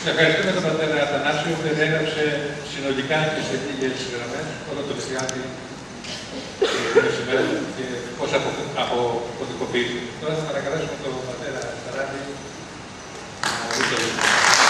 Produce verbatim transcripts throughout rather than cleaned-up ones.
Ευχαριστούμε τον πατέρα Αθανάσιο που έγραψε συνολικά τις λίγες γραμμές, όλο το Χριστιανάκι και πώς αποκωδικοποιείται. Τώρα θα παρακαλέσουμε τον πατέρα Σταράτη να δει το λόγο.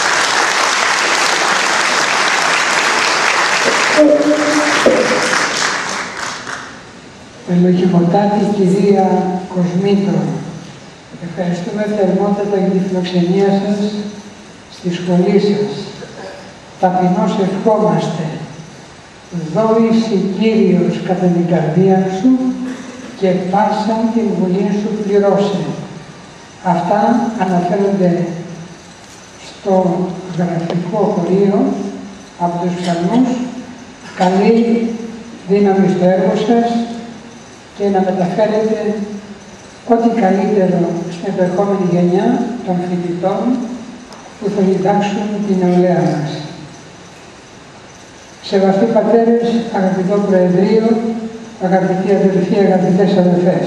Ελοχημοτάτη κυρία Κοσμήτρο, ευχαριστούμε θερμότατα για τη φιλοξενία σας στη σχολή σας. Ταπεινώς ευχόμαστε, δόησι Κύριος κατά την καρδία σου και πάσαν την βουλή σου πληρώσε. Αυτά αναφέρονται στο γραφικό χωρίο από τους ψαλμούς. Καλή δύναμη στο έργο σας και να μεταφέρετε ό,τι καλύτερο στην επερχόμενη γενιά των φοιτητών που θα διδάξουν την νεολαία μας. Σεβαστοί πατέρες, αγαπητό Προεδρείο, αγαπητοί αδελφοί, αγαπητές αδελφές.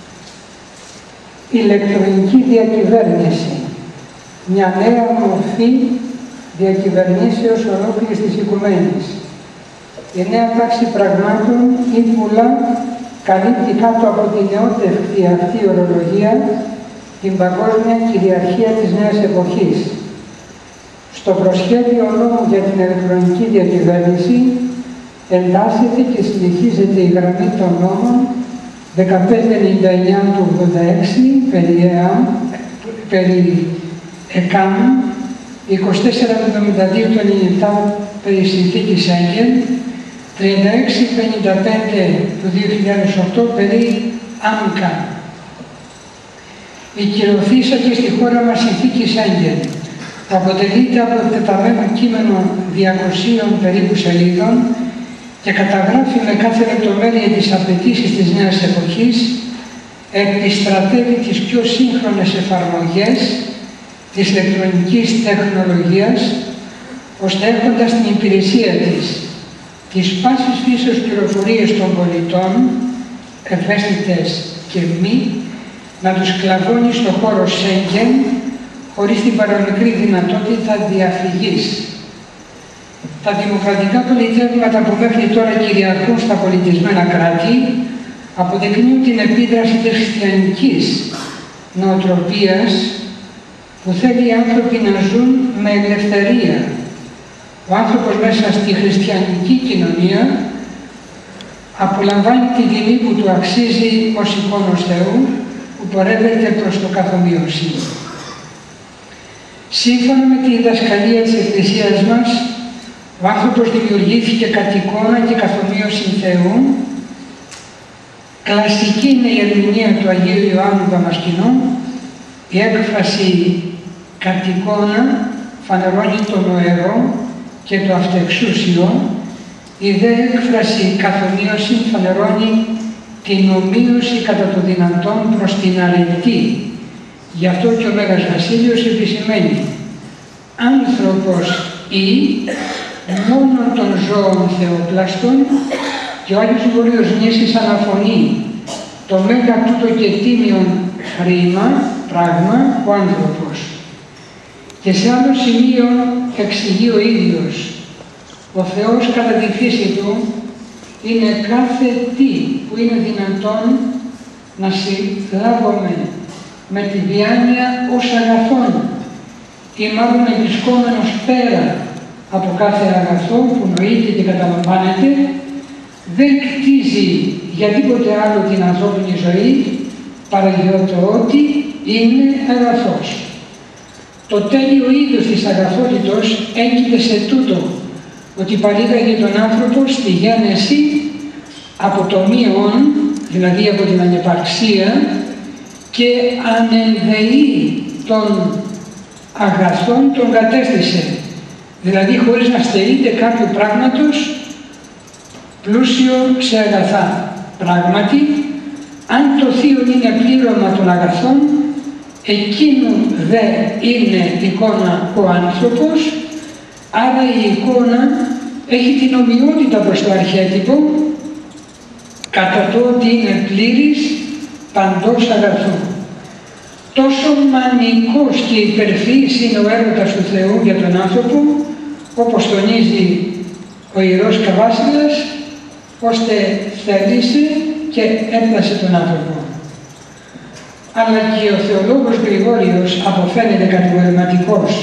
Ηλεκτρονική διακυβέρνηση, μια νέα μορφή διακυβερνήσεως ολόκληρης της οικουμένης. Η νέα τάξη πραγμάτων ή πουλά καλύπτει κάτω από την νεότευκτη αυτή ορολογία την παγκόσμια κυριαρχία της νέας εποχής. Στο προσχέδιο νόμου για την ηλεκτρονική διακυβέρνηση εντάσσεται και συνεχίζεται η γραμμή των νόμων δεκαπέντε ενενήντα εννιά του ογδόντα έξι περί ΕΑΜ, περί ΕΚΑΜ, είκοσι τέσσερα εβδομήντα δύο του ενενήντα επτά περί συνθήκης Σέγγεν, τριάντα έξι πενήντα πέντε του δύο χιλιάδες οκτώ περί ΆΜΚΑ. Η κυρωθήσα και στη χώρα μας συνθήκη Σέγγεν, που αποτελείται από εκτεταμένο κείμενο διακοσίων περίπου σελίδων και καταγράφει με κάθε λεπτομέρεια τις απαιτήσεις της νέας εποχής, επιστρατεύει τις πιο σύγχρονες εφαρμογές της ηλεκτρονικής τεχνολογίας, ώστε έχοντας την υπηρεσία της τις πάσης φύσεως πληροφορίες των πολιτών, ευαίσθητες και μη, να τους κλαβώνει στο χώρο Σέγγεν, χωρίς την παραμικρή δυνατότητα διαφυγής. Τα δημοκρατικά πολιτεύματα που μέχρι τώρα κυριαρχούν στα πολιτισμένα κράτη αποδεικνύουν την επίδραση της χριστιανικής νοοτροπίας που θέλει οι άνθρωποι να ζουν με ελευθερία. Ο άνθρωπος μέσα στη χριστιανική κοινωνία απολαμβάνει τη τιμή που του αξίζει ως εικόνος Θεού που πορεύεται προς το καθομοίωση. Σύμφωνα με τη διδασκαλία της Εκκλησίας μας, ο άνθρωπος δημιουργήθηκε κατ' εικόνα και καθομοίωση Θεού. Κλασική είναι η ερμηνεία του Αγίου Ιωάννου Δαμασκηνού. Η έκφραση κατ' εικόνα φανερώνει τον οερό και το αυτεξούσιο. Η δε έκφραση καθομοίωση φανερώνει την ομοίωση κατά το δυνατόν προς την αρετή. Γι' αυτό και ο Μέγας Βασίλειος επισημαίνει άνθρωπος ή μόνο των ζώων θεοπλαστών και ο Άγιος Γρηγόριος Νήσης αναφωνεί το μέγα τούτο και τίμιον χρήμα, πράγμα, ο άνθρωπος. Και σε άλλο σημείο εξηγεί ο ίδιος ο Θεός κατά τη φύση του είναι κάθε τι που είναι δυνατόν να συλλάβουμε με τη διάνοια ως αγαθόν ή μάλλον βρισκόμενος πέρα από κάθε αγαθό που νοείται και καταλαμβάνεται, δεν κτίζει για τίποτε άλλο την ανθρώπινη ζωή παρά για το ότι είναι αγαθός. Το τέλειο είδος της αγαθότητος έγκυται σε τούτο, ότι παρήγαγε τον άνθρωπο στη γέννηση από το μείον, δηλαδή από την ανυπαρξία, και ανενδεεί των αγαθών τον κατέστησε. Δηλαδή χωρίς να στερείται κάποιο πράγματος πλούσιο σε αγαθά. Πράγματι, αν το θείο είναι πλήρωμα των αγαθών, εκείνου δε είναι εικόνα ο άνθρωπος, άρα η εικόνα έχει την ομοιότητα προς το αρχέτυπο, κατά το ότι είναι πλήρης παντός αγαθού. Τόσο μανικός και υπερφύης είναι ο έρωτας του Θεού για τον άνθρωπο, όπως τονίζει ο Ιερός Καβάσιλας, ώστε θέλησε και έπλασε τον άνθρωπο. Αλλά και ο θεολόγος Γρηγόριος αποφαίνεται κατηγορηματικός.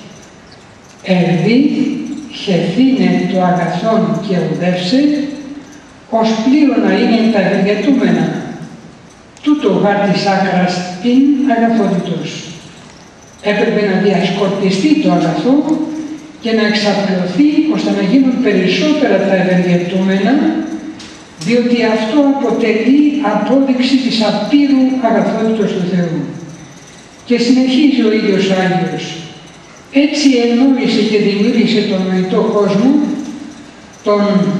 «Ερδί, χεθήνε το αγαθόν και ουδεύσε, ως πλήρωνα είναι τα ευεργετούμενα. Τούτο γάρ της άκρας την αγαθότητος». Έπρεπε να διασκορπιστεί το αγαθό και να εξαπλωθεί ώστε να γίνουν περισσότερα τα ευεργετούμενα, διότι αυτό αποτελεί απόδειξη της απείρου αγαθότητος του Θεού. Και συνεχίζει ο ίδιος ο Άγιος. Έτσι ενόησε και δημιούργησε τον νοητό κόσμο, τον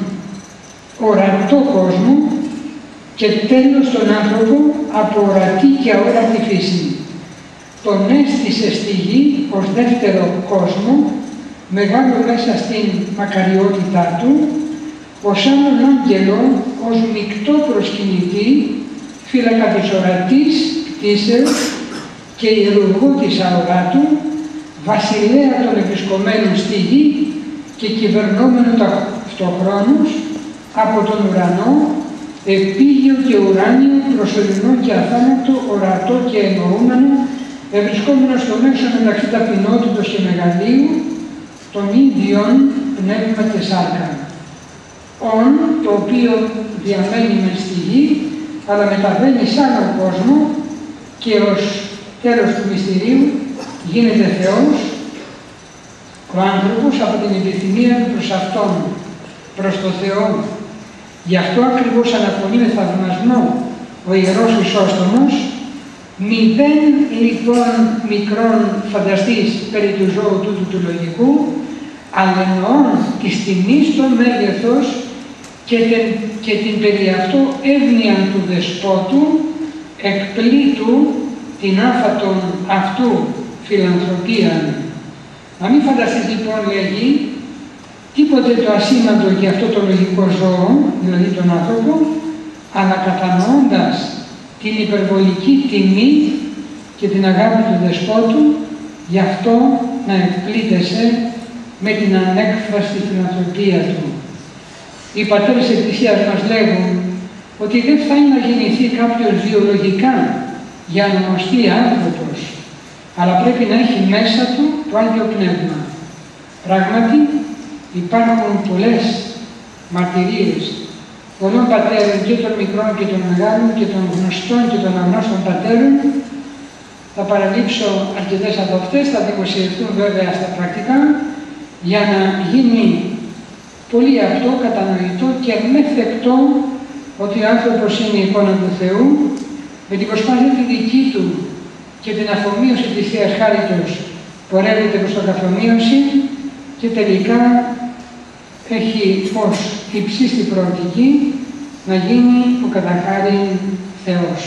ορατό κόσμο και τέλος τον άνθρωπο από ορατή και αόρατη φύση. Τον έστησε στη γη ως δεύτερο κόσμο, μεγάλο μέσα στην μακαριότητά του, ως άλλον άγγελο, ως μεικτό προσκυνητή, φύλακα της ορατής κτήσεως και ιερουργού της αοράτου, βασιλέα των επισκομμένων στη γη και κυβερνόμενο ταυτοχρόνως από τον ουρανό, επίγειο και ουράνιο, προσωρινό και αθάνατο, ορατό και εννοούμενο, ευρισκόμενο στο μέσο μεταξύ ταπεινότητος και μεγαλείου, των ίδιων πνεύμα και σάρκα. «Ον», το οποίο διαμένει μες στη γη, αλλά μεταβαίνει σ' άλλο κόσμο και ως τέλος του μυστηρίου γίνεται Θεός, ο άνθρωπος από την επιθυμία του προς Αυτόν, προς το Θεό. Γι' αυτό ακριβώς αναφωνεί με θαυμασμό ο Ιερός Χρυσόστομος, μηδέν λοιπόν μικρόν φανταστής περί του ζώου τούτου του λογικού, αλλά εννοών της τιμής των μέγεθος και, και την περί αυτό εύνοια του δεσπότου, εκπλήτου την άφατον αυτού φιλανθρωπία. Να μην φανταστείς λοιπόν, λέγει, τίποτε το ασήμαντο για αυτό το λογικό ζώο, δηλαδή τον άνθρωπο, αλλά κατανοώντας την υπερβολική τιμή και την αγάπη του δεσπότου, γι' αυτό να εκπλήτεσαι με την ανέκφραστη φιλανθρωπία του. Οι πατέρες Εκκλησίας μας λέγουν ότι δεν φτάνει να γεννηθεί κάποιος βιολογικά για να ονομαστεί άνθρωπος, αλλά πρέπει να έχει μέσα του το Άγιο Πνεύμα. Πράγματι, υπάρχουν πολλές μαρτυρίες πολλών πατέρων και των μικρών και των μεγάλων και των γνωστών και των αγνώστων πατέρων. Θα παραλείψω αρκετές από αυτές, θα δημοσιευτούν βέβαια στα πρακτικά, για να γίνει πολύ αυτό κατανοητό και μεθεκτό ότι ο άνθρωπος είναι η εικόνα του Θεού, με την προσπάθεια τη δική του και την αφομοίωση της Θείας Χάριτος πορεύεται προς την καθομοίωση και τελικά έχει ως υψίστη προοπτική να γίνει ο καταχάριν Θεός.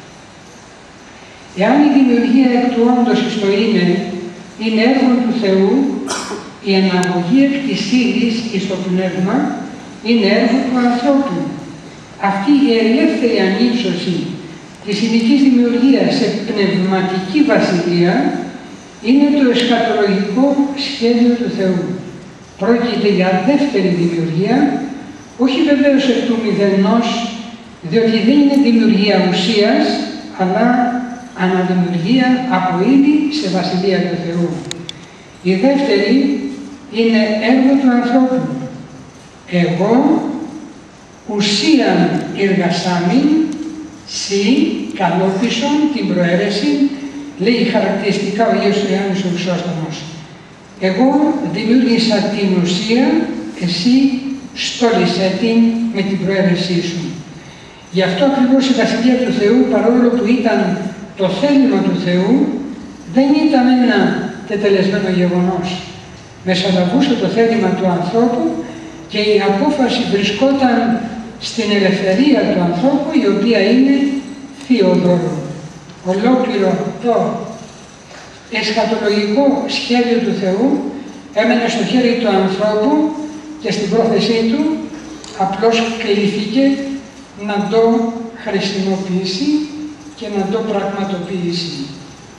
Εάν η δημιουργία εκ του όντως εις το είναι, είναι έργο του Θεού, η αναγωγή εκ της ύλης εις το πνεύμα είναι έργο του ανθρώπου. Αυτή η ελεύθερη ανύψωση της υλικής δημιουργίας σε πνευματική βασιλεία είναι το εσχατολογικό σχέδιο του Θεού. Πρόκειται για δεύτερη δημιουργία, όχι βεβαίως εκ του μηδενός, διότι δεν είναι δημιουργία ουσίας, αλλά αναδημιουργία από ύλη σε βασιλεία του Θεού. Η δεύτερη είναι έργο του ανθρώπου. Εγώ ουσίαν εργασάμιν, σι καλόπισον την προαίρεση, λέει χαρακτηριστικά ο Άγιος Ιωάννης ο Χρυσόστομος. Εγώ δημιούργησα την ουσία, εσύ στόλισέ την με την προαίρεσή σου. Γι' αυτό ακριβώς η βασιλεία του Θεού, παρόλο που ήταν το θέλημα του Θεού, δεν ήταν ένα τετελεσμένο γεγονός. Μεσολαβούσε το θέλημα του ανθρώπου και η απόφαση βρισκόταν στην ελευθερία του ανθρώπου, η οποία είναι Θεοδόρο. Ολόκληρο το εσχατολογικό σχέδιο του Θεού έμενε στο χέρι του ανθρώπου και στην πρόθεσή του απλώς κλήθηκε να το χρησιμοποιήσει και να το πραγματοποιήσει.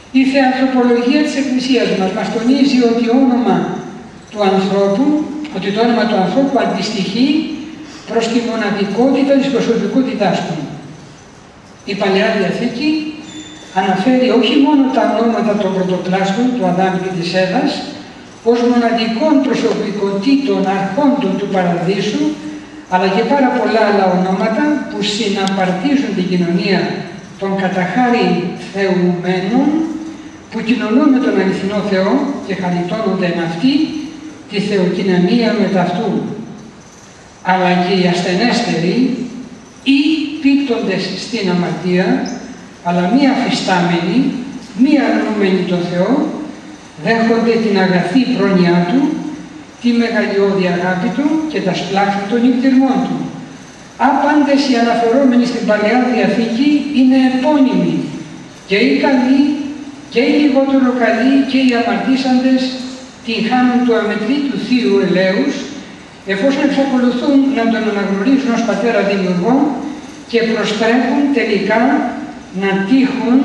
Η θεανθρωπολογία της Εκκλησίας μας μας τονίζει ότι, όνομα του ανθρώπου, ότι το όνομα του ανθρώπου αντιστοιχεί προς τη μοναδικότητα της προσωπικότητάς του. Η Παλαιά Διαθήκη αναφέρει όχι μόνο τα ονόματα των πρωτοπλάστων, του Αδάμ και της Εύας, ως μοναδικών προσωπικότητων αρχόντων του Παραδείσου, αλλά και πάρα πολλά άλλα ονόματα που συναπαρτίζουν την κοινωνία των καταχάρη θεουμένων, που κοινωνούν με τον αληθινό Θεό και χαριτώνονται με αυτή τη θεοκοινωνία μεταυτού. Αλλά και οι ασθενέστεροι ή πίπτοντες στην αμαρτία, αλλά μη αφιστάμενοι, μη αρνούμενοι τον Θεό, δέχονται την αγαθή πρόνοιά Του, τη μεγαλειώδη αγάπη Του και τα σπλάχτη των νυχτηρμών Του. Άπαντες οι αναφερόμενοι στην Παλαιά Διαθήκη είναι επώνυμοι, και οι καλοί και οι λιγότερο καλοί και οι αμαρτήσαντες την χάνουν του αμετρήτου Θείου ελέους, εφόσον εξακολουθούν να τον αναγνωρίζουν ως Πατέρα Δημιουργό και προστρέφουν τελικά να τύχουν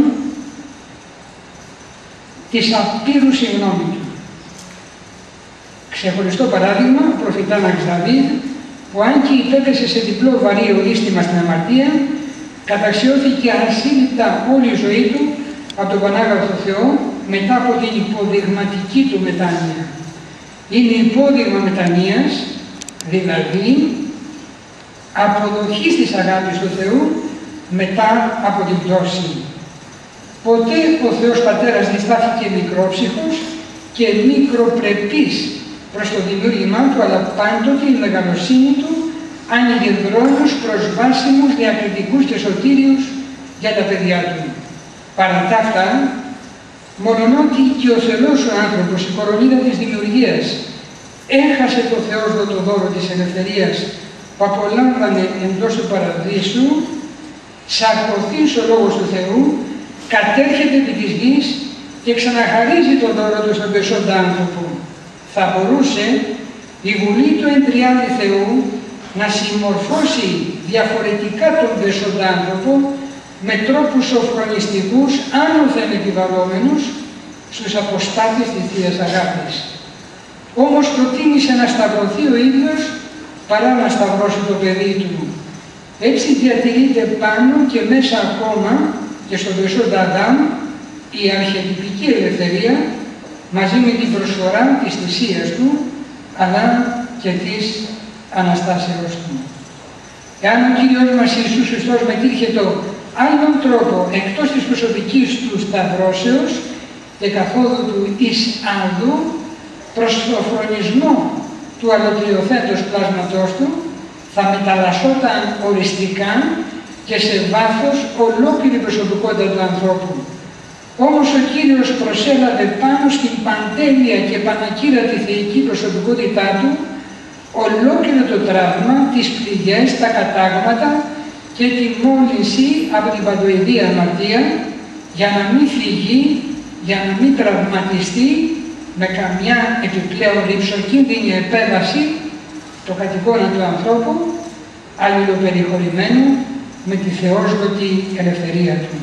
της απείρου συγγνώμη Του. Ξεχωριστό παράδειγμα, ο προφητάναξ Δαβίδ, που αν και υπέπεσε σε διπλό βαρύ ολίσθημα στην αμαρτία, καταξιώθηκε ασύλληπτα όλη η ζωή του από τον Πανάγαθο Θεό μετά από την υποδειγματική του μετάνοια. Είναι υπόδειγμα μετανοίας, δηλαδή αποδοχής της αγάπης του Θεού μετά από την πτώση. Ποτέ ο Θεός Πατέρας δεν στάθηκε μικρόψυχος και μικροπρεπής προς το δημιούργημά Του, αλλά πάντοτε η μεγαλοσύνη Του άνοιγε δρόμους προσβάσιμους, διακριτικούς και σωτήριους για τα παιδιά Του. Παρά τα αυτά, μολονότι και ο θελός ο άνθρωπος, η κορονίδα της δημιουργίας, έχασε το θεόσδοτο δώρο της ελευθερίας που απολάμβανε εντός του Παραδείσου, σαρκωθείς ο Λόγος του Θεού, κατέρχεται επί της γης και ξαναχαρίζει το δώρο Του στον πεσόντα άνθρωπο. Θα μπορούσε η Βουλή του Εντριάδη Θεού να συμμορφώσει διαφορετικά τον πεσόντα άνθρωπο με τρόπους σοφρονιστικούς, άνωθεν επιβαλλόμενους, στους αποστάτες της Θείας Αγάπης. Όμως προτίμησε να σταυρωθεί ο ίδιος παρά να σταυρώσει το παιδί Του. Έτσι διατηρείται πάνω και μέσα ακόμα και στον πεσόντα Αδάμ η αρχιετυπική ελευθερία, μαζί με την προσφορά της θυσίας Του, αλλά και της Αναστάσεως Του. Εάν ο Κύριος μας Ιησούς Χριστός μετήρχε το άλλον τρόπο εκτός της προσωπικής Του σταυρώσεως και καθόδου Του εις αλλού προς το φρονισμό του αλωτριωθέντος πλάσματός Του, θα μεταλλασσόταν οριστικά και σε βάθος ολόκληρη προσωπικότητα του ανθρώπου. Όμως ο Κύριος προσέλαβε πάνω στην παντέλεια και πανακύρατη θεϊκή προσωπικότητά Του ολόκληρο το τραύμα, τις πληγές, τα κατάγματα και τη μόλυνση από την παντοειδή αμαρτία, για να μην φυγεί, για να μην τραυματιστεί με καμιά επιπλέον ρυψοκίνδυνη επέμβαση το κατοικώνα του ανθρώπου, αλληλοπεριχωρημένο με τη θεόσδοτη ελευθερία Του.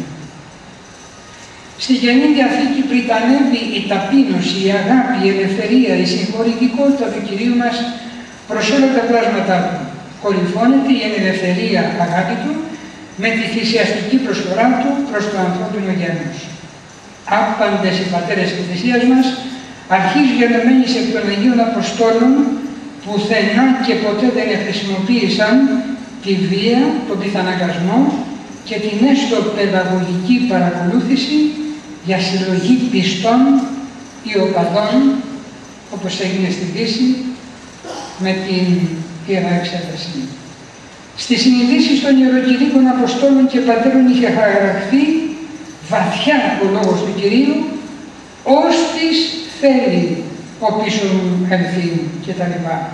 Στη Καινή Διαθήκη πριτανεύει η ταπείνωση, η αγάπη, η ελευθερία, η συγχωρητικότητα του Κυρίου μας προς όλα τα πλάσματά Του. Κορυφώνεται η ελευθερία αγάπη Του με τη θυσιαστική προσφορά Του προς το ανθρώπινο γένος. Άπαντες οι πατέρες της Εκκλησίας μας, αρχής γενεμένης εκ των Αγίων Αποστόλων, πουθενά και ποτέ δεν χρησιμοποίησαν τη βία, τον πιθαναγκασμό και την έστω παιδαγωγική παρακολούθηση για συλλογή πιστών ή οπαδών, όπως έγινε στη Δύση με την Ιερά Εξέταση. Στις συνειδήσεις των Ιεροκηρύκων Αποστόλων και Πατέρων είχε χαραχθεί βαθιά ο Λόγος του Κυρίου, ώστις θέλει ο πίσω μου ενθεί κτλ.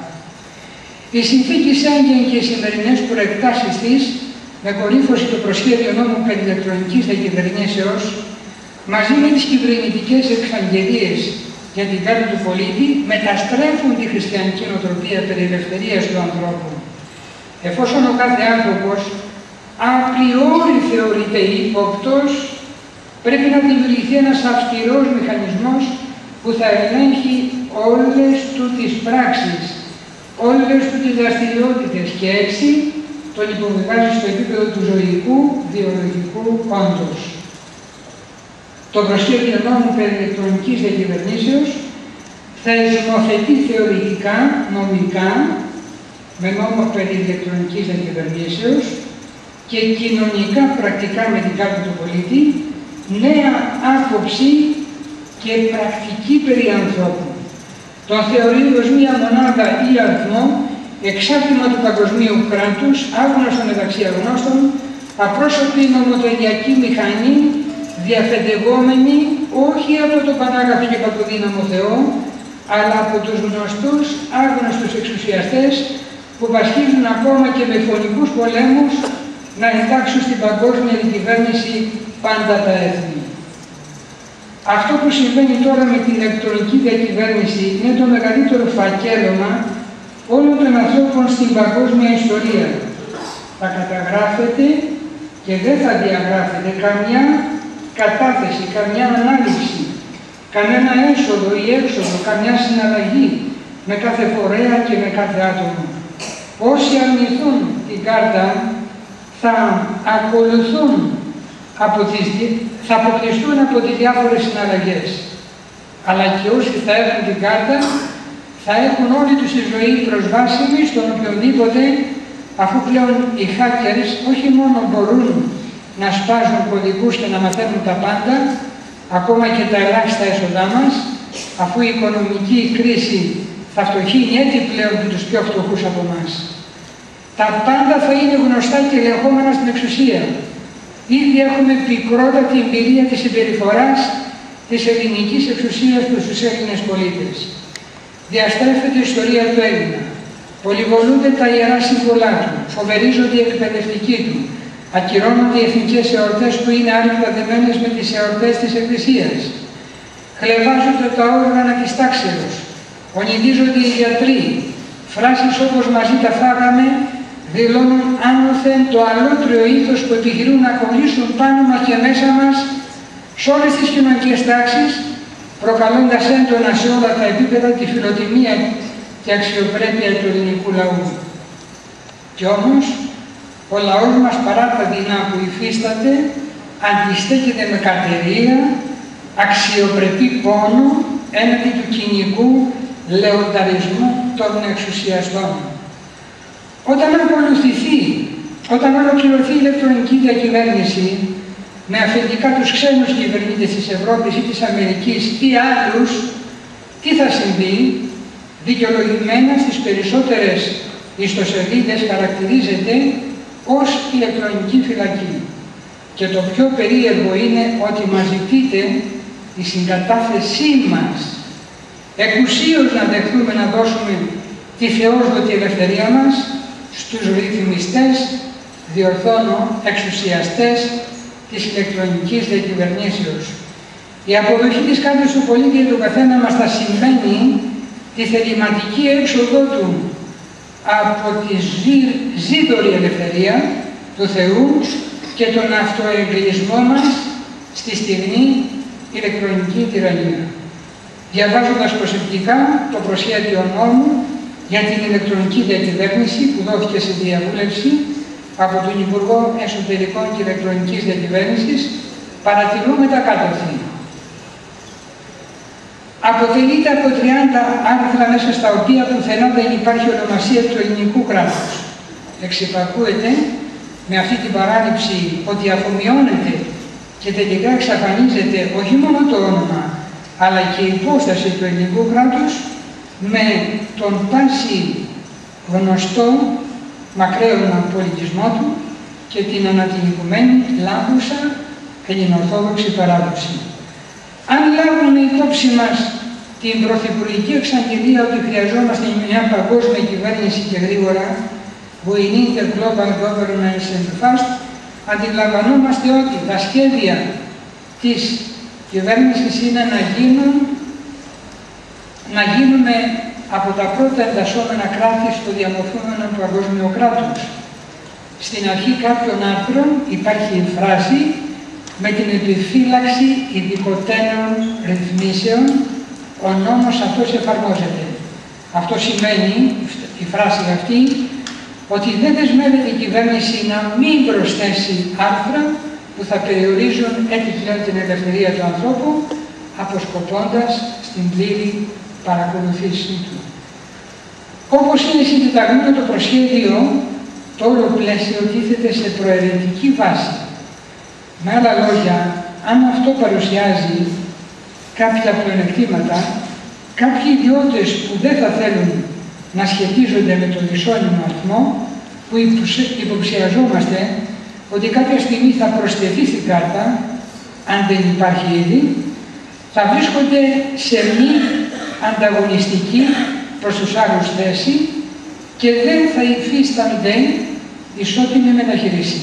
Η συνθήκη Σέγγεν και οι σημερινές προεκτάσεις της, με κορύφωση το προσχέδιο νόμου περί ηλεκτρονικής διακυβερνήσεως, μαζί με τις κυβερνητικές εξαγγελίες για την κάρτα του πολίτη, μεταστρέφουν τη χριστιανική νοοτροπία περί ελευθερίας του ανθρώπου. Εφόσον ο κάθε άνθρωπος απριόρι θεωρείται ύποπτος, πρέπει να δημιουργηθεί ένας αυστηρός μηχανισμός που θα ελέγχει όλες του τις πράξεις, όλες του τις δραστηριότητες και έτσι τον υποβιβάζει στο επίπεδο του ζωικού, βιολογικού όντως. Το προσχέδιο νόμου περί ηλεκτρονικής διακυβερνήσεως θα νομοθετεί θεωρητικά, νομικά, με νόμο περί ηλεκτρονικής διακυβερνήσεως και κοινωνικά πρακτικά με την κάρτα του πολίτη, νέα άποψη και πρακτική περί ανθρώπου. Τον θεωρεί ως μία μονάδα ή αριθμό, εξάρτημα του παγκοσμίου κράτους, άγνωστο μεταξύ αγνώστων, απρόσωπη νομοτελειακή μηχανή, διαφεντεγόμενη όχι από τον Πανάγαθο και Παντοδύναμο Θεό, αλλά από τους γνωστούς άγνωστους εξουσιαστές που πασχίζουν ακόμα και με φωνικούς πολέμους να εντάξουν στην παγκόσμια διακυβέρνηση πάντα τα έθνη. Αυτό που συμβαίνει τώρα με την ηλεκτρονική διακυβέρνηση είναι το μεγαλύτερο φακέλωμα όλων των ανθρώπων στην παγκόσμια ιστορία. Θα καταγράφεται και δεν θα διαγράφεται καμιά κατάθεση, καμιά ανάλυση, κανένα έσοδο ή έξοδο, καμιά συναλλαγή με κάθε φορέα και με κάθε άτομο. Όσοι αρνηθούν την κάρτα θα ακολουθούν από τις, θα αποκλειστούν από τις διάφορες συναλλαγές. Αλλά και όσοι θα έχουν την κάρτα θα έχουν όλη τους τη ζωή προσβάσιμη στον οποιονδήποτε, αφού πλέον οι hackers όχι μόνο μπορούν να σπάζουν κωδικούς και να μαθαίνουν τα πάντα, ακόμα και τα ελάχιστα έσοδά μας, αφού η οικονομική κρίση θα φτωχύνει έτσι πλέον και τους πιο φτωχούς από εμάς. Τα πάντα θα είναι γνωστά και ελεγχόμενα στην εξουσία. Ήδη έχουμε πικρότατη εμπειρία της συμπεριφοράς της ελληνικής εξουσίας προς τους Έλληνες πολίτες. Διαστρέφεται η ιστορία του Έλληνα. Πολυβολούνται τα ιερά σύμβολά του, φοβερίζονται οι εκπαιδευτικοί του, ακυρώνονται οι εθνικές εορτές που είναι άρρηκτα δεμένες με τις εορτές της Εκκλησίας. Χλεβάζονται τα όργανα της τάξεως, ονειδίζονται οι γιατροί, φράσεις όπως «μαζί τα φάγαμε» δηλώνουν άνωθεν το αλότριο ήθος που επιχειρούν να κολλήσουν πάνω μας και μέσα μας σε όλες τις κοινωνικές τάξεις, προκαλώντας έντονα σε όλα τα επίπεδα τη φιλοτιμία και αξιοπρέπεια του ελληνικού λαού. Κι όμως, ο λαός μας παρά τα δεινά που υφίσταται, αντιστέκεται με κατερία, αξιοπρεπή πόνο έναντι του κοινικού λεονταρισμού των εξουσιαστών. Όταν ακολουθηθεί, όταν ολοκληρωθεί η ηλεκτρονική διακυβέρνηση, με αφεντικά τους ξένους κυβερνήτες της Ευρώπης ή της Αμερικής ή άλλους, τι θα συμβεί? Δικαιολογημένα στις περισσότερες ιστοσελίδες χαρακτηρίζεται ως ηλεκτρονική φυλακή. Και το πιο περίεργο είναι ότι μας ζητείτε η συγκατάθεσή μας, εκουσίως να δεχτούμε να δώσουμε τη θεόσδοτη ελευθερία μας στους ρυθμιστές, διορθώνω, εξουσιαστές της ηλεκτρονικής διακυβερνήσεως. Η αποδοχή της κάρτας του πολίτη για τον καθένα μας θα σημαίνει τη θεληματική έξοδό του από τη ζήτορη ελευθερία του Θεού και τον αυτοεγκλεισμό μας στη στιγμή ηλεκτρονική τυραννία. Διαβάζοντας προσεκτικά το προσχέδιο νόμου για την ηλεκτρονική διακυβέρνηση που δόθηκε σε διαβούλευση από τον Υπουργό Εσωτερικών και Ηλεκτρονικής Διακυβέρνησης, παρατηρούμε τα κάτωθη. Αποτελείται από τριάντα άρθρα μέσα στα οποία πουθενά δεν υπάρχει ονομασία του ελληνικού κράτους. Εξυπακούεται με αυτή την παράληψη ότι αφομοιώνεται και τελικά εξαφανίζεται όχι μόνο το όνομα, αλλά και η υπόσταση του ελληνικού κράτους με τον πάση γνωστό μακραίωνα πολιτισμό του και την ανατινικουμένη λάμπουσα ελληνοορθόδοξη παράδοση. Αν λάβουμε υπόψη μας την πρωθυπουργική εξαγγελία ότι χρειαζόμαστε μια παγκόσμια κυβέρνηση και γρήγορα, we need a global governance and fast, αντιλαμβανόμαστε ότι τα σχέδια της κυβέρνησης είναι να γίνουν, να γίνουμε από τα πρώτα εντασσόμενα κράτη στο διαμορφούμενο παγκόσμιο κράτος. Στην αρχή κάποιων άρθρων υπάρχει η φράση με την επιφύλαξη ειδικοτέρων ρυθμίσεων, ο νόμος αυτός εφαρμόζεται. Αυτό σημαίνει, η φράση αυτή, ότι δεν δεσμεύεται η κυβέρνηση να μην προσθέσει άρθρα που θα περιορίζουν επιπλέον την ελευθερία του ανθρώπου, αποσκοπώντας στην πλήρη παρακολουθήση του. Όπως είναι συντεταγμένο το προσχέδιο, το όλο πλαίσιο τίθεται σε προαιρετική βάση. Με άλλα λόγια, αν αυτό παρουσιάζει κάποια πλεονεκτήματα, κάποιοι ιδιώτες που δεν θα θέλουν να σχετίζονται με το ισόνυμο αριθμό, που υποψιαζόμαστε ότι κάποια στιγμή θα προσθεθεί στην κάρτα, αν δεν υπάρχει ήδη, θα βρίσκονται σε μη ανταγωνιστική προς τους άλλους θέση και δεν θα υφίστανται ισότιμη μεταχείριση.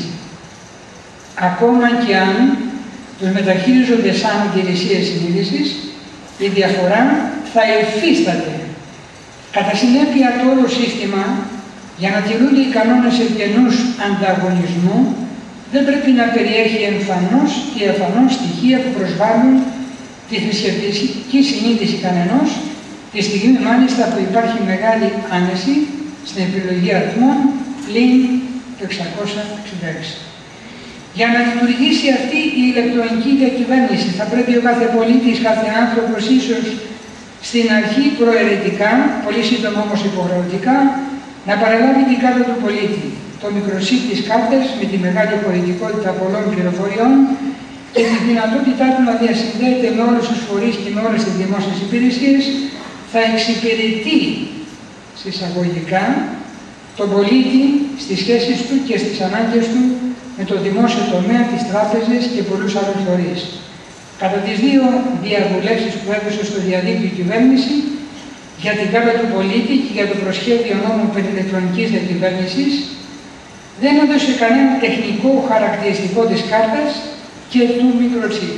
Ακόμα και αν τους μεταχείριζονται σαν υπηρεσίες συνείδησης, η διαφορά θα υφίσταται. Κατά συνέπεια, το όλο σύστημα, για να τηρούνται οι κανόνες ευγενούς ανταγωνισμού, δεν πρέπει να περιέχει εμφανώς και αφανώς στοιχεία που προσβάλλουν τη θρησκευτική συνείδηση κανενός, τη στιγμή μάλιστα που υπάρχει μεγάλη άνεση στην επιλογή αριθμών πλην το εξακόσια εξήντα έξι. Για να λειτουργήσει αυτή η ηλεκτρονική διακυβέρνηση, θα πρέπει ο κάθε πολίτης, κάθε άνθρωπος, ίσως στην αρχή προαιρετικά, πολύ σύντομα όμως υποχρεωτικά, να παραλάβει την κάρτα του πολίτη, το μικροσύτ της κάρτας με τη μεγάλη χωρητικότητα πολλών πληροφοριών και τη δυνατότητά του να διασυνδέεται με όλους τους φορείς και με όλες τις δημόσιες υπηρεσίες, θα εξυπηρετεί συσσαγωγικά τον πολίτη στις σχέσεις του και στις ανάγκες του με το δημόσιο τομέα, τις τράπεζες και πολλούς άλλους φορείς. Κατά τις δύο διαβουλεύσεις που έδωσε στο διαδίκτυο η κυβέρνηση για την κάρτα του πολίτη και για το προσχέδιο νόμου περί ηλεκτρονικής διακυβέρνησης, δεν έδωσε κανένα τεχνικό χαρακτηριστικό της κάρτας και του μικροτσίπ.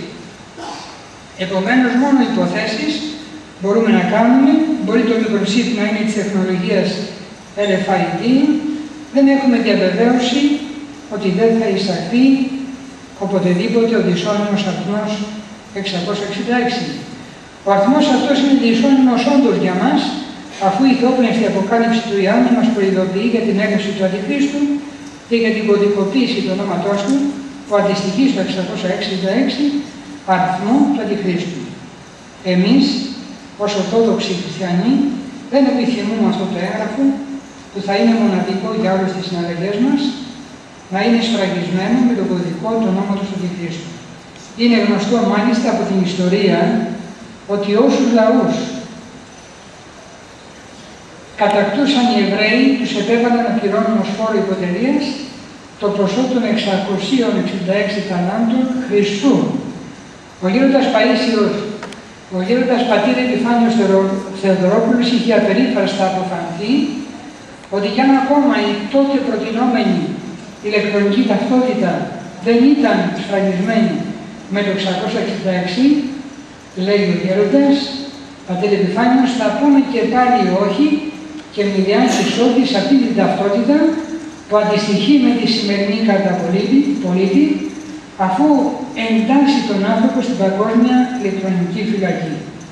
Επομένως, μόνο υποθέσεις μπορούμε να κάνουμε. Μπορεί το μικροτσίπ να είναι της τεχνολογίας αρ εφ άι ντι, δεν έχουμε διαβεβαίωση ότι δεν θα εισαχθεί οποτεδήποτε ο δυσώνυμος αριθμός εξακόσια εξήντα έξι. Ο αριθμός αυτός είναι δυσώνυμος όντως για μας, αφού η θεόπνευστη αποκάλυψη του Ιωάννη μας προειδοποιεί για την έλευση του Αντιχρίστου και για την κωδικοποίηση του ονόματός του, που αντιστοιχεί στο εξακόσια εξήντα έξι αριθμό του Αντιχρίστου. Εμείς, ως Ορθόδοξοι Χριστιανοί, δεν επιθυμούμε αυτό το έγγραφο, που θα είναι μοναδικό για όλες τις συναλλαγές μας, να είναι σφραγισμένο με τον κωδικό του ονόματος του Αντιχρίστου. Είναι γνωστό μάλιστα από την ιστορία ότι όσους λαούς κατακτούσαν οι Εβραίοι, τους επέβαλαν να πληρώνουν ως φόρο υποτελείας το ποσό των εξακοσίων εξήντα έξι ταλάντων χρυσού. Ο γέροντας Παΐσιος, ο γέροντας πατήρ Επιφάνιος Θεοδωρόπουλος είχε απερίφραστα αποφανθεί ότι για ένα ακόμα η τότε προτινόμενη ηλεκτρονική ταυτότητα δεν ήταν σφραγισμένη με το εξακόσια εξήντα έξι, λέει ο γέροντας πατήρ Επιφάνιος, θα πούμε και πάλι όχι και μοιδιάζει ότι σε αυτή την ταυτότητα που αντιστοιχεί με τη σημερινή κάρτα πολίτη, πολίτη, αφού εντάξει τον άνθρωπο στην παγκόσμια ηλεκτρονική φυλακή.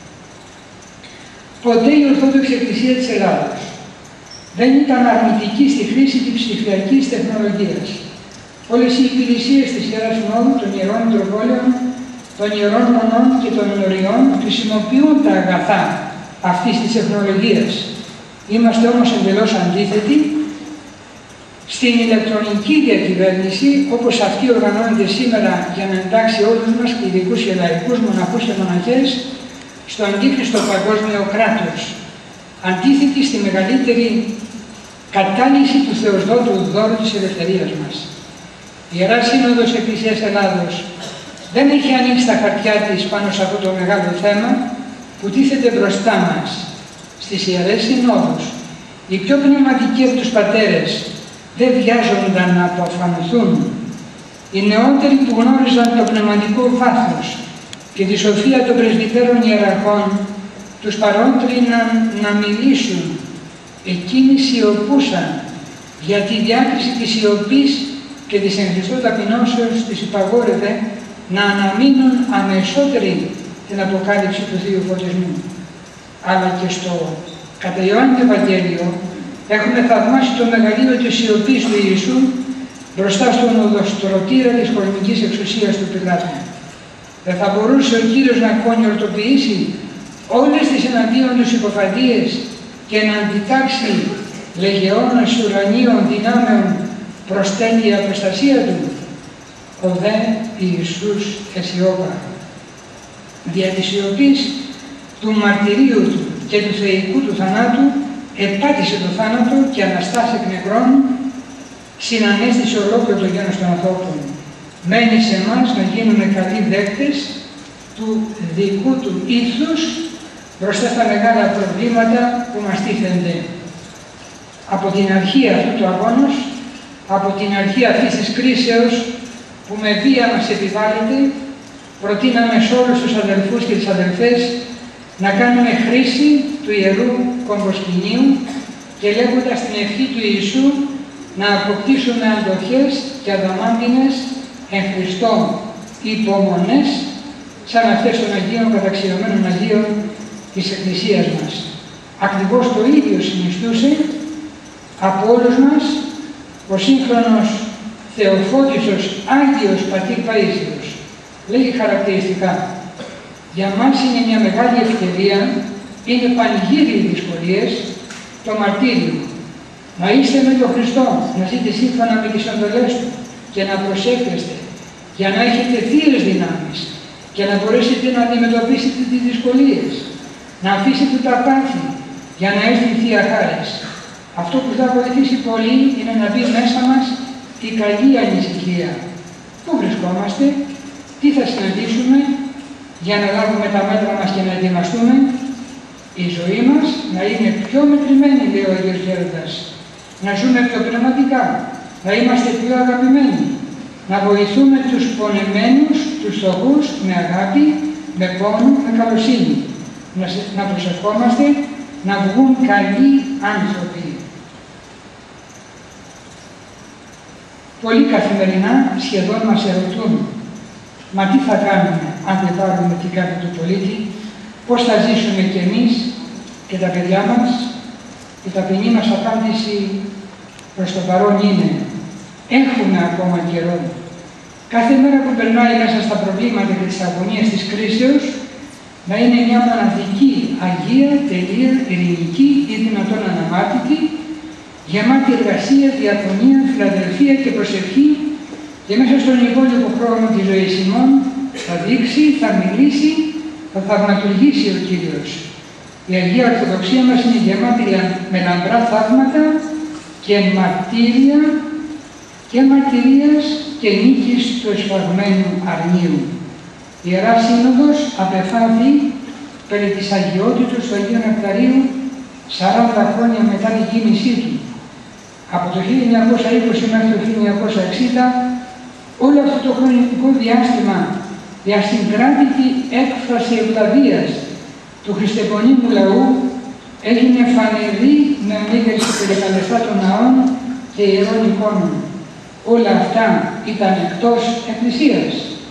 Ποτέ η Ορθόδοξη Εκκλησία της Ελλάδος δεν ήταν αρνητική στη χρήση της ψηφιακής τεχνολογίας. Όλες οι υπηρεσίες της Ιεράς Συνόδου, των Ιερών Μητροπόλεων, των Ιερών Μονών και των Ενωριών χρησιμοποιούν τα αγαθά αυτής της τεχνολογίας. Είμαστε όμως εντελώς αντίθετοι στην ηλεκτρονική διακυβέρνηση, όπως αυτή οργανώνεται σήμερα για να εντάξει όλους μας, ειδικούς και λαϊκούς, μοναχούς και μοναχές, στο αντίχριστο παγκόσμιο κράτος. Αντίθετη στη μεγαλύτερη κατάλυση του Θεοσδότου δώρου της ελευθερίας μας. Η Ιερά Σύνοδος Εκκλησίας Ελλάδος δεν έχει ανοίξει τα χαρτιά της πάνω σε αυτό το μεγάλο θέμα που τίθεται μπροστά μας. Στις Ιερές Συνόδους, οι πιο πνευματικοί από τους πατέρες δεν βιάζονταν να αποφανθούν. Οι νεότεροι που γνώριζαν το πνευματικό βάθος και τη σοφία των πρεσβυτέρων ιεραρχών τους παρότριναν να μιλήσουν. Εκείνοι σιωπούσαν για τη διάκριση της σιωπής και της εν Χριστώ ταπεινώσεως της υπαγόρευε να αναμείνουν αμεσότερη την αποκάλυψη του Θείου Φωτισμού. Αλλά και στο κατά Ιωάννη Ευαγγέλιο έχουμε θαυμάσει το μεγαλείο της σιωπής του Ιησού μπροστά στον οδοστρωτήρα της κοσμικής εξουσίας του Πιλάτου. Δεν θα μπορούσε ο Κύριος να κονιορτοποιήσει όλες τις εναντίον τους υποφαντίες και να αντιτάξει λεγεώνας ουρανίων δυνάμεων προς τέλεια προστασία του? Ο δε Ιησούς εσιώπα. Δια της σιωπής του μαρτυρίου του και του θεϊκού του θανάτου επάτησε το θάνατο και αναστάσει εκ νεκρών, συνανέστησε ολόκληρο το γένος των ανθρώπων. Μένει σε εμάς να γίνουμε καλοί δέκτες του δικού του ήθους μπροστά στα μεγάλα προβλήματα που μας τίθενται. Από την αρχή αυτού του αγώνος, από την αρχή αυτής της κρίσεως που με βία μας επιβάλλεται, προτείναμε σε όλους τους αδελφούς και τις αδελφές να κάνουμε χρήση του Ιερού Κομποσκηνίου και λέγοντας την ευχή του Ιησού να αποκτήσουμε αντοχές και αδαμάντινες εν Χριστώ υπομονές σαν αυτές των Αγίων καταξιωμένων Αγίων της Εκκλησίας μας. Ακριβώς το ίδιο συνιστούσε από όλους μας ο σύγχρονος Θεοφώτισος Άγιος Πατήρ Παΐσιος. Λέγει χαρακτηριστικά: για μας είναι μια μεγάλη ευκαιρία, είναι πανηγύρι οι δυσκολίες, το μαρτύριο. Να είστε με τον Χριστό, να ζείτε σύμφωνα με τις εντολές Του και να προσεύχεστε, για να έχετε θείες δυνάμεις και να μπορέσετε να αντιμετωπίσετε τις δυσκολίες, να αφήσετε τα πάθη για να έρθει η Θεία Χάρις. Αυτό που θα βοηθήσει πολύ είναι να μπει μέσα μας η καλή ανησυχία. Πού βρισκόμαστε, τι θα συναντήσουμε, για να λάβουμε τα μέτρα μας και να ετοιμαστούμε. Η ζωή μας να είναι πιο μετρημένη, λέει ο Αγίος Γέροντας. Να ζούμε πιο πνευματικά, να είμαστε πιο αγαπημένοι, να βοηθούμε τους πονεμένους, τους φτωχούς με αγάπη, με πόνο, με καλοσύνη. Να, να προσευχόμαστε να βγουν καλοί άνθρωποι. Πολλοί καθημερινά σχεδόν μας ερωτούν: μα τι θα κάνουμε αν δεν πάρουμε την κάρτα του πολίτη, πώς θα ζήσουμε κι εμείς και τα παιδιά μας? Η ταπεινή μας απάντηση προς το παρόν είναι: έχουμε ακόμα καιρό. Κάθε μέρα που περνάει μέσα στα προβλήματα και τις αγωνίες της κρίσεως, να είναι μια μοναδική, αγία, τελεία, ειρηνική ή δυνατόν αναμάρτητη, γεμάτη εργασία, διαθωνία, φιλαδελφία και προσευχή, και μέσα στον υπόλοιπο χρόνο της ζωής ημών θα δείξει, θα μιλήσει, θα θαυματουργήσει ο Κύριος. Η Αγία Ορθοδοξία μας είναι γεμάτη με λαμπρά θαύματα και μαρτύρια και μαρτυρίας και νίκης του εσφαγμένου αρνίου. Η Ιερά Σύνοδος απεφάθη περί της αγιότητος του Αγίου Νεκταρίου σαράντα χρόνια μετά την κοίμησή του. Από το χίλια εννιακόσια είκοσι μέχρι το χίλια εννιακόσια εξήντα, όλο αυτό το χρονικό διάστημα για συγκράτητη έκφραση ευλαβίας του χριστεπονίμου λαού έγινε φανερή με μέγερση περικαλεστά των ναών και ιερών εικόνων. Όλα αυτά ήταν εκτός Εκκλησίας.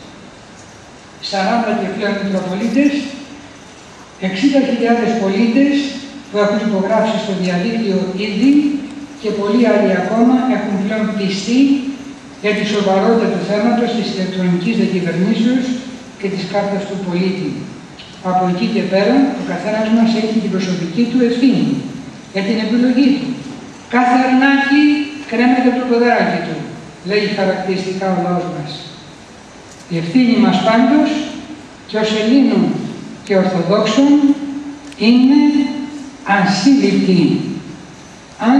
σαράντα και πλέον Μητροπολίτες, εξήντα χιλιάδες πολίτες που έχουν υπογράψει στο διαδίκτυο ήδη και πολλοί άλλοι ακόμα έχουν πλέον πιστεί για τη σοβαρότητα του θέματος της ηλεκτρονικής διακυβερνήσεως και της κάρτας του πολίτη. Από εκεί και πέρα, ο καθένας μας έχει την προσωπική του ευθύνη για την επιλογή του. Κάθε αρνάκι κρέμεται από το ποδαράκι του, λέει χαρακτηριστικά ο λαός μας. Η ευθύνη μας πάντως και ως Ελλήνων και Ορθοδόξων είναι ασύλληπτη. Αν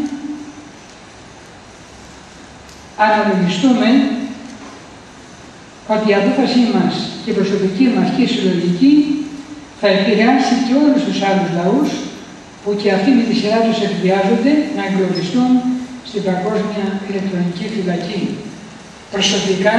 αναλογιστούμε ότι η απόφασή μας και η προσωπική μας και η συλλογική θα επηρεάσει και όλους τους άλλους λαούς που και αυτοί με τη σειρά τους εκβιάζονται να εγκλωβιστούν στην παγκόσμια ηλεκτρονική φυλακή. Προσωπικά,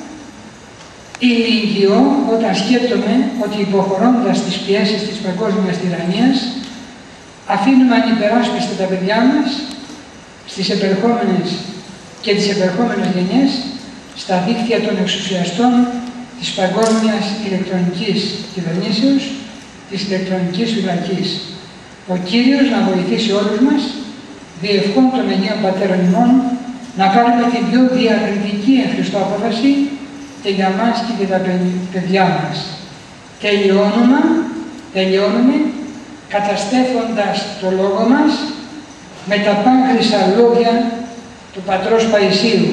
ηλικιώ όταν σκέπτομαι ότι υποχωρώντας τις πιέσεις της παγκόσμιας τυραννίας, αφήνουμε ανυπεράσπιστα τα παιδιά μας στις επερχόμενες και τις επερχόμενες γενιές στα δίκτυα των εξουσιαστών της παγκόσμιας ηλεκτρονικής κυβερνήσεως, της ηλεκτρονικής φυλακής. Ο Κύριος να βοηθήσει όλους μας, διευχών των Αγίων Πατέρων ημών, να πάρουμε την πιο διακριτική εν Χριστώ απόφαση και για μας και για τα παιδιά μας. Τελειώνουμε, τελειώνουμε καταστέφοντας το λόγο μας με τα πάγκρισα λόγια του Πατρός Παϊσίου.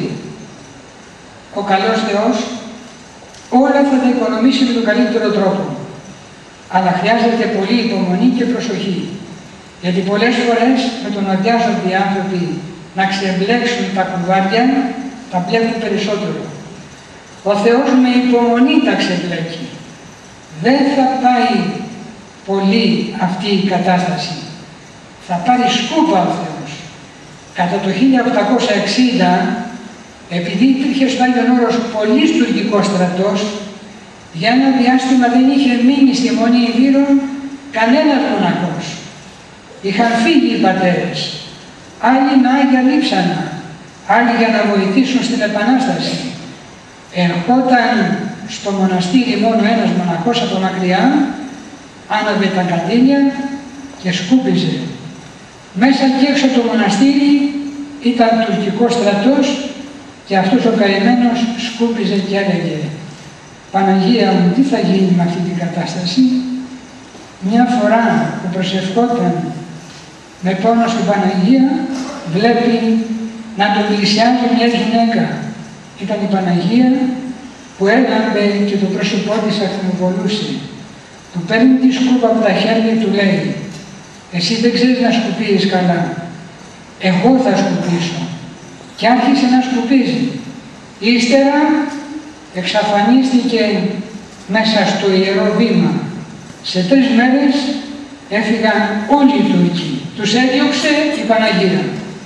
Ο καλός Θεός όλα θα τα οικονομήσει με τον καλύτερο τρόπο. Αλλά χρειάζεται πολύ υπομονή και προσοχή. Γιατί πολλές φορές με το να βιάζονται οι άνθρωποι να ξεμπλέξουν τα κουβάρια, τα μπλέκουν περισσότερο. Ο Θεός με υπομονή τα ξεμπλέκει. Δεν θα πάει πολύ αυτή η κατάσταση. Θα πάρει σκούπα ο Θεός. Κατά το χίλια οκτακόσια εξήντα, επειδή υπήρχε στον Άγιον Όρος πολύ τουρκικός στρατός, για ένα διάστημα δεν είχε μείνει στη Μονή Ιδύρων κανένας μοναχός. Είχαν φύγει οι πατέρες, άλλοι με Άγια Λείψανα, άλλοι για να βοηθήσουν στην Επανάσταση. Ερχόταν στο μοναστήρι μόνο ένας μοναχός από μακριά, άναβε τα κατήλια και σκούπιζε. Μέσα και έξω από το μοναστήρι ήταν τουρκικός στρατός και αυτός ο καημένος σκούπιζε και έλεγε «Παναγία μου, τι θα γίνει με αυτή την κατάσταση?» Μια φορά που προσευχόταν με πόνο στην Παναγία, βλέπει να τον πλησιάζει μια γυναίκα. Ήταν η Παναγία που έλαμπε και το πρόσωπό της ακτινοβολούσε. Του παίρνει τη σκούπα από τα χέρια και του λέει «Εσύ δεν ξέρεις να σκουπίζεις καλά, εγώ θα σκουπίσω». Και άρχισε να σκουπίζει. Ύστερα εξαφανίστηκε μέσα στο Ιερό Βήμα. Σε τρεις μέρες έφυγαν όλοι οι Τούρκοι. Τους έδιωξε η Παναγία.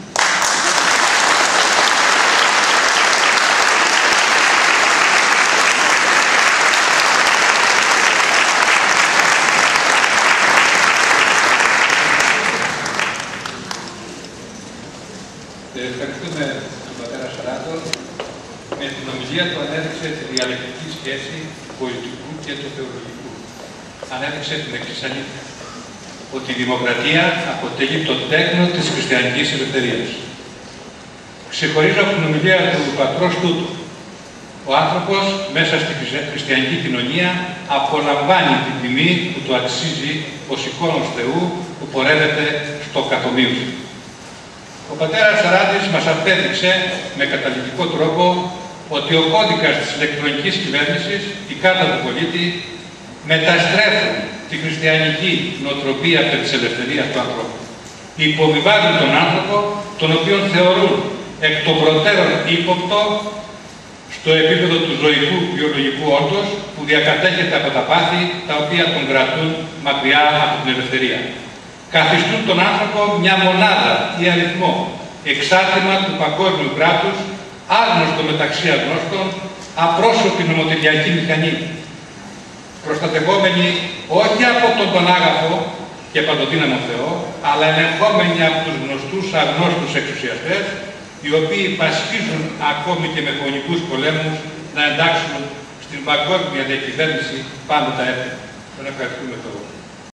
Ευχαριστούμε τον πατέρα Σαράντο. Με την ομιλία του ανέδειξε τη διαλεκτική σχέση του πολιτικού και του θεολογικού. Ανέδειξε την εξής αλήθεια, ότι η δημοκρατία αποτελεί το τέκνο της χριστιανικής ελευθερίας. Ξεχωρίζω από την ομιλία του πατρός τούτου. Ο άνθρωπος μέσα στη χριστιανική κοινωνία απολαμβάνει την τιμή που του αξίζει ως εικόνος Θεού που πορεύεται στο καθομοίωση. Ο πατέρας Σαράντης μας απέδειξε με καταλυτικό τρόπο ότι ο κώδικας της ηλεκτρονικής κυβέρνησης, η κάρτα του πολίτη, μεταστρέφουν τη χριστιανική νοοτροπία περί της ελευθερίας του ανθρώπου. Υποβιβάζουν τον άνθρωπο, τον οποίο θεωρούν εκ των προτέρων ύποπτο στο επίπεδο του ζωικού βιολογικού όντως που διακατέχεται από τα πάθη τα οποία τον κρατούν μακριά από την ελευθερία. Καθιστούν τον άνθρωπο μια μονάδα ή αριθμό, εξάρτημα του παγκόσμιου κράτους, άγνωστο μεταξύ αγνώστων, απρόσωπη νομοτελειακή μηχανή, προστατευόμενοι όχι από τον τον άγαθο και παντοδύναμο Θεό, αλλά ελεγχόμενοι από τους γνωστούς αγνώστους εξουσιαστές, οι οποίοι πασχίζουν ακόμη και με φωνικούς πολέμους να εντάξουν στην παγκόσμια διακυβέρνηση πάντα τα έθνη. Τον ευχαριστούμε τώρα.